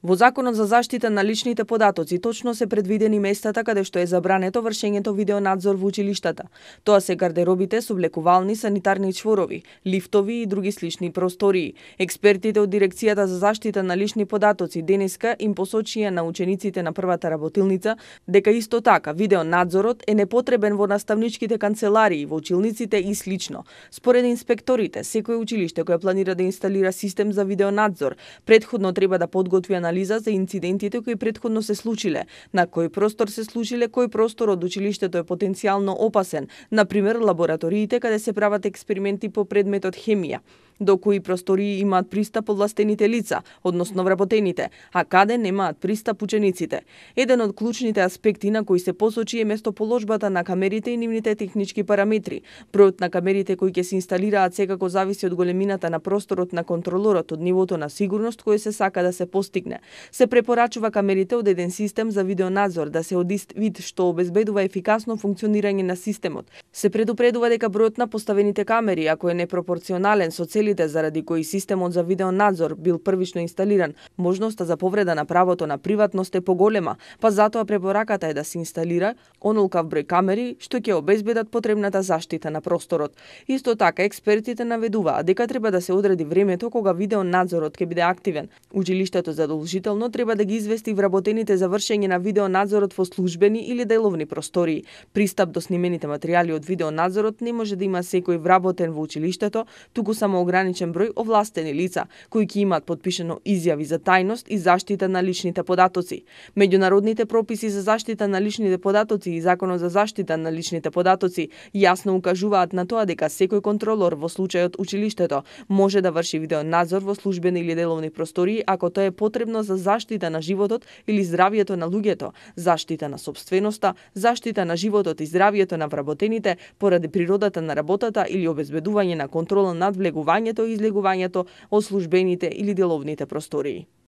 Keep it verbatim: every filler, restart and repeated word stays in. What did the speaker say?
Во Законот за заштита на личните податоци точно се предвидени местата каде што е забрането вршењето видеонадзор во училиштата. Тоа се гардеробите, соблекувални, санитарни чворови, лифтови и други слични простории. Експертите од Дирекцијата за заштита на лични податоци денеска им посочија на учениците на првата работилница дека исто така видеонадзорот е непотребен во наставничките канцеларии, во училниците и слично. Според инспекторите, секој училиште кое планира да инсталира систем за видеонадзор, предходно треба да подготви анализа за инцидентите кои предходно се случиле, на кој простор се случиле, кој простор од училиштето е потенцијално опасен, на пример лабораториите каде се прават експерименти по предметот хемија, до кои простории имаат пристап овластените лица, односно вработените, а каде немаат пристап учениците. Еден од клучните аспекти на кои се посочи е местоположбата на камерите и нивните технички параметри. Бројот на камерите кои ќе се инсталираат секако зависи од големината на просторот на контролорот, од нивото на сигурност кој се сака да се постигне. Се препорачува камерите од еден систем за видеонадзор да се од ист вид што обезбедува ефикасно функционирање на системот. Се предупредува дека бројот на поставените камери, ако е непропорционален со целите заради кои системот за видеонадзор бил првично инсталиран, можноста за повреда на правото на приватност е поголема, па затоа препораката е да се инсталира онолкав број камери што ќе обезбедат потребната заштита на просторот. Исто така експертите наведуваат дека треба да се одреди времето кога видеонадзорот ќе биде активен. Училиштето задолжително треба да ги извести вработените за вршење на видеонадзорот во службени или деловни простории. Пристап до снимените материјали од видеонадзорот не може да има секој вработен во училиштето, туку само ограничен број овластени лица, кои ќе имаат подпишано изјави за тајност и заштита на личните податоци. Меѓународните прописи за заштита на личните податоци и Законот за заштита на личните податоци јасно укажуваат на тоа дека секој контролор во случајот училиштето може да врши видеонадзор во службени или деловни простории ако тоа е потребно за заштита на животот или здравието на луѓето, заштита на сопственоста, заштита на животот и здравието на вработените поради природата на работата или обезбедување на контрола над влегувањето и излегувањето од службените или деловните простории.